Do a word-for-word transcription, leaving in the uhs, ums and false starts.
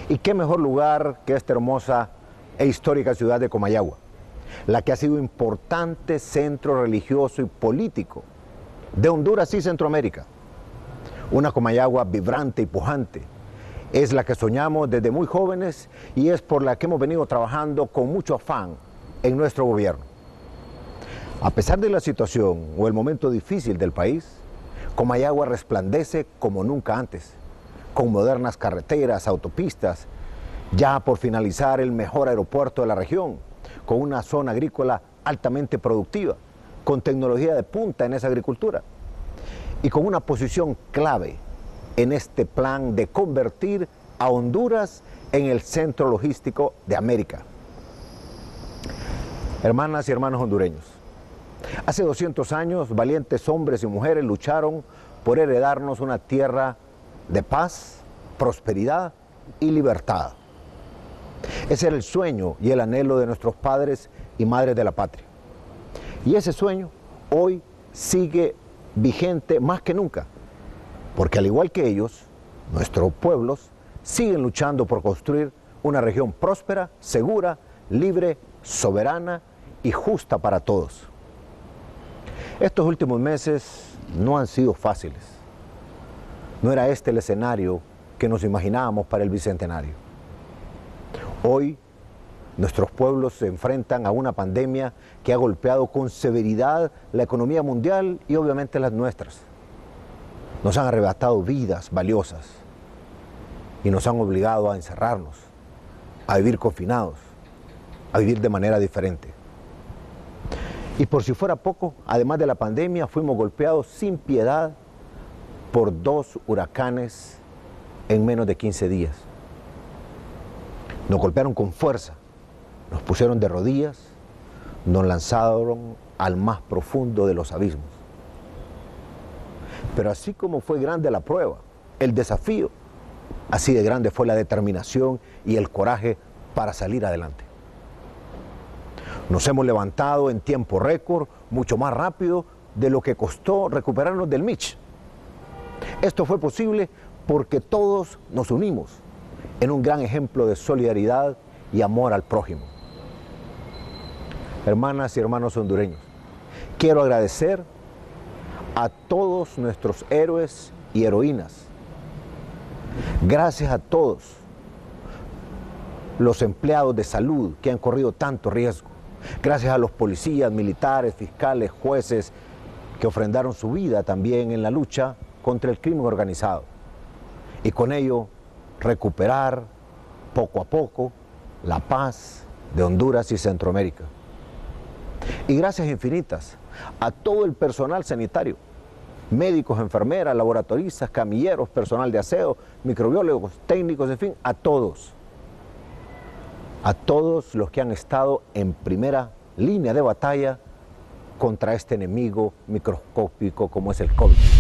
Y qué mejor lugar que esta hermosa e histórica ciudad de Comayagua, la que ha sido importante centro religioso y político de Honduras y Centroamérica. Una Comayagua vibrante y pujante, es la que soñamos desde muy jóvenes y es por la que hemos venido trabajando con mucho afán en nuestro gobierno. A pesar de la situación o el momento difícil del país, Comayagua resplandece como nunca antes, con modernas carreteras, autopistas, ya por finalizar el mejor aeropuerto de la región, con una zona agrícola altamente productiva, con tecnología de punta en esa agricultura y con una posición clave en este plan de convertir a Honduras en el centro logístico de América. Hermanas y hermanos hondureños, hace doscientos años valientes hombres y mujeres lucharon por heredarnos una tierra de paz, prosperidad y libertad. Ese era el sueño y el anhelo de nuestros padres y madres de la patria. Y ese sueño hoy sigue vigente más que nunca, porque al igual que ellos, nuestros pueblos siguen luchando por construir una región próspera, segura, libre, soberana y justa para todos. Estos últimos meses no han sido fáciles. No era este el escenario que nos imaginábamos para el Bicentenario. Hoy, nuestros pueblos se enfrentan a una pandemia que ha golpeado con severidad la economía mundial y obviamente las nuestras. Nos han arrebatado vidas valiosas y nos han obligado a encerrarnos, a vivir confinados, a vivir de manera diferente. Y por si fuera poco, además de la pandemia, fuimos golpeados sin piedad por dos huracanes en menos de quince días. Nos golpearon con fuerza, nos pusieron de rodillas, nos lanzaron al más profundo de los abismos. Pero así como fue grande la prueba, el desafío, así de grande fue la determinación y el coraje para salir adelante. Nos hemos levantado en tiempo récord, mucho más rápido de lo que costó recuperarnos del Mitch. Esto fue posible porque todos nos unimos en un gran ejemplo de solidaridad y amor al prójimo. Hermanas y hermanos hondureños, quiero agradecer a todos nuestros héroes y heroínas. Gracias a todos los empleados de salud que han corrido tanto riesgo. Gracias a los policías, militares, fiscales, jueces que ofrendaron su vida también en la lucha contra el crimen organizado. Y con ello recuperar poco a poco la paz de Honduras y Centroamérica. Y gracias infinitas a todo el personal sanitario, médicos, enfermeras, laboratoristas, camilleros, personal de aseo, microbiólogos, técnicos, en fin, a todos. A todos los que han estado en primera línea de batalla contra este enemigo microscópico como es el COVID.